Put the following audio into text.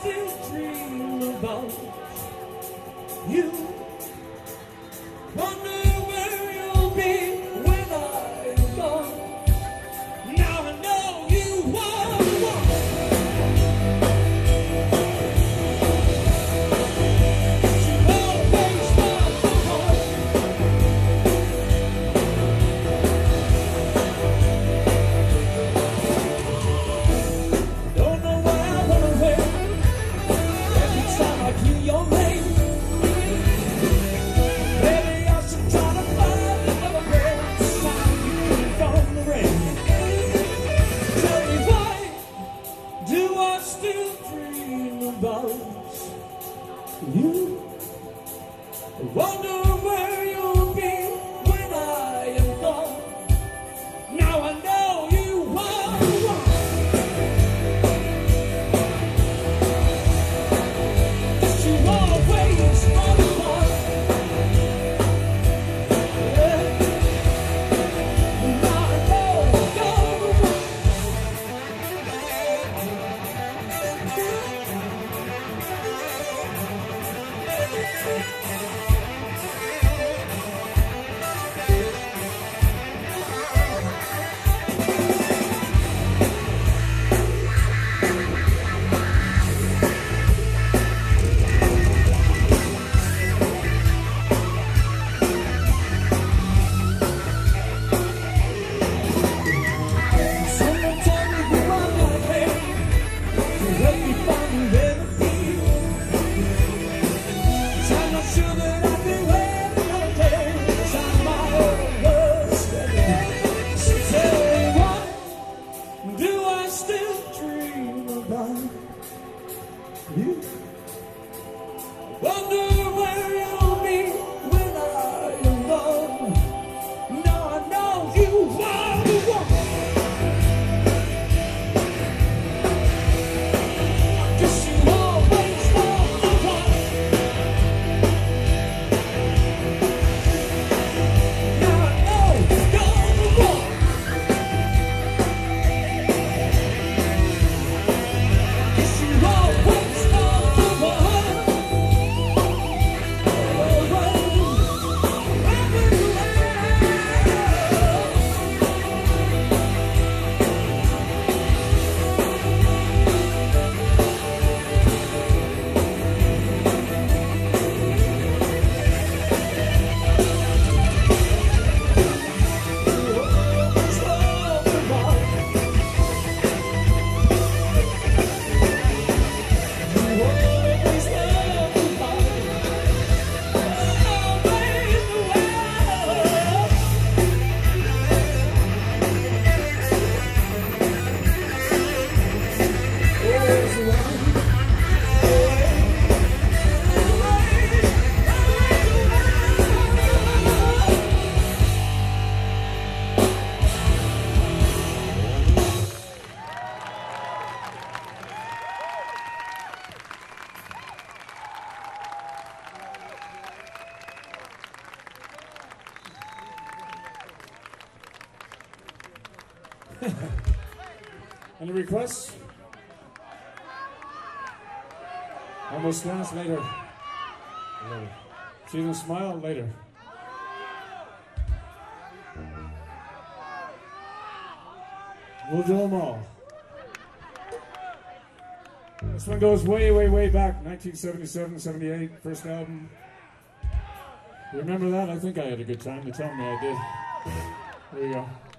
still dream about you. Wonder where you'll be when I'm gone. Now I know you are the one. You always want the one. Don't know why I run away every time I hear your name. You wonder where you'll be when I am gone. Now I know you are the one. 'Cause you always are the one. Yeah. Now I know you're the one. Someone tell me who I'm not here to help me find a remedy. 'Cause I'm not sure that I've been waiting all day. 'Cause I'm all oversteady. So tell me, why do I still dream about you? Wonder where you'll be when I am gone. Now I know you are the one. 'Cause you always are the one. Now I know you're the one. 'Cause you always are the one. Any requests? Almost dance later. See them smile later. We'll do them all. This one goes way, way, way back, 1977, 78, first album. You remember that? I think I had a good time. They tell me I did. There you go.